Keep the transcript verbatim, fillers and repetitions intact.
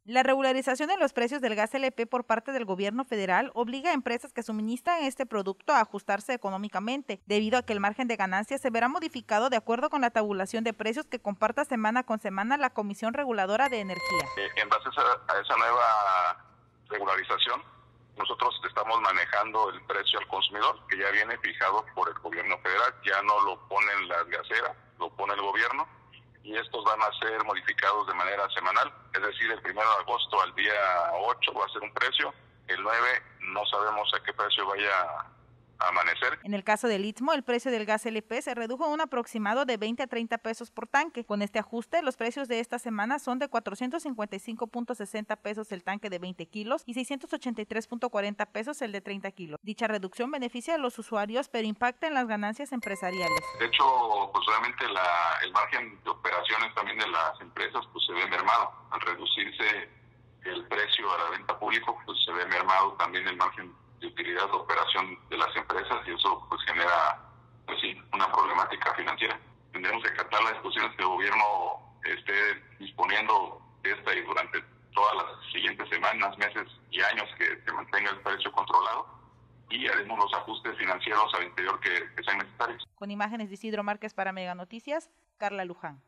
La regularización de los precios del gas L P por parte del gobierno federal obliga a empresas que suministran este producto a ajustarse económicamente, debido a que el margen de ganancias se verá modificado de acuerdo con la tabulación de precios que comparta semana con semana la Comisión Reguladora de Energía. Eh, en base a esa, a esa nueva regularización, nosotros estamos manejando el precio al consumidor, que ya viene fijado por el gobierno federal, ya no lo ponen las gaseras, lo pone el gobierno, y estos van a ser modificados de manera semanal, es decir, el primero de agosto al día ocho va a ser un precio, el nueve no sabemos a qué precio vaya a amanecer. En el caso del Istmo, el precio del gas L P se redujo a un aproximado de veinte a treinta pesos por tanque. Con este ajuste, los precios de esta semana son de cuatrocientos cincuenta y cinco punto sesenta pesos el tanque de veinte kilos y seiscientos ochenta y tres punto cuarenta pesos el de treinta kilos. Dicha reducción beneficia a los usuarios, pero impacta en las ganancias empresariales. De hecho, pues obviamente la, el margen de operaciones también de las empresas pues se ve mermado. Al reducirse el precio a la venta público, pues se ve mermado también el margen de utilidad de operación de las empresas y eso pues genera pues sí una problemática financiera. Tendremos que acatar las disposiciones que el gobierno esté disponiendo de esta y durante todas las siguientes semanas, meses y años que se mantenga el precio controlado y haremos los ajustes financieros al interior que, que sean necesarios. Con imágenes de Isidro Márquez para Mega Noticias, Carla Luján.